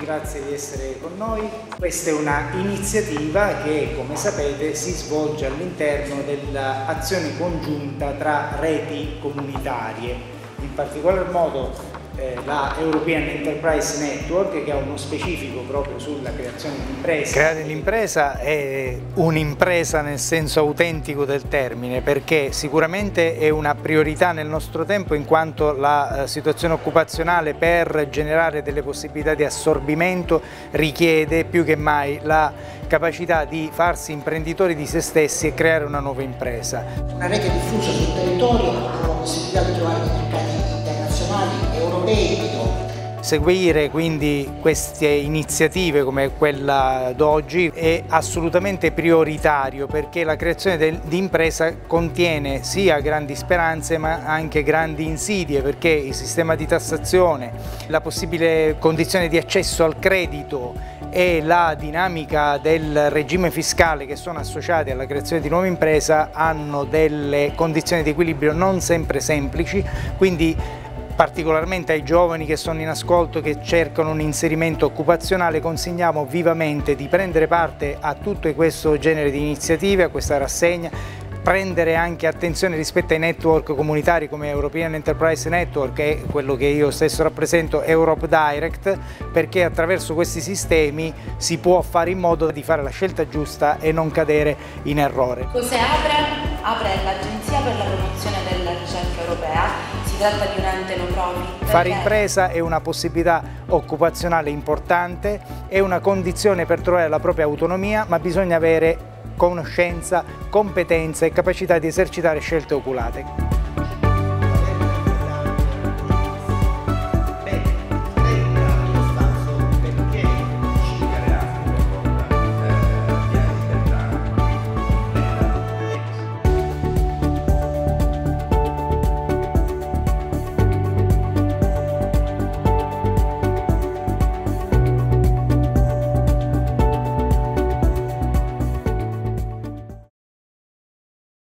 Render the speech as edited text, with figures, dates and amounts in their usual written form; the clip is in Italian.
grazie di essere con noi. Questa è una iniziativa che, come sapete, si svolge all'interno dell'azione congiunta tra reti comunitarie, in particolar modo la European Enterprise Network, che ha uno specifico proprio sulla creazione di imprese. Creare l'impresa è un'impresa nel senso autentico del termine, perché sicuramente è una priorità nel nostro tempo, in quanto la situazione occupazionale, per generare delle possibilità di assorbimento, richiede più che mai la capacità di farsi imprenditori di se stessi e creare una nuova impresa. Una rete diffusa sul territorio ha la possibilità di trovare dei mercati internazionali, europei. Seguire quindi queste iniziative come quella d'oggi è assolutamente prioritario, perché la creazione di impresa contiene sia grandi speranze ma anche grandi insidie, perché il sistema di tassazione, la possibile condizione di accesso al credito e la dinamica del regime fiscale che sono associati alla creazione di nuova impresa hanno delle condizioni di equilibrio non sempre semplici, quindi particolarmente ai giovani che sono in ascolto, che cercano un inserimento occupazionale, consigliamo vivamente di prendere parte a tutto questo genere di iniziative, a questa rassegna, prendere anche attenzione rispetto ai network comunitari come European Enterprise Network e quello che io stesso rappresento, Europe Direct, perché attraverso questi sistemi si può fare in modo di fare la scelta giusta e non cadere in errore. Cos'è APRE? APRE è l'Agenzia per la promozione della ricerca europea. Si tratta di un ente no profit. Fare impresa è una possibilità occupazionale importante, è una condizione per trovare la propria autonomia, ma bisogna avere conoscenza, competenza e capacità di esercitare scelte oculate.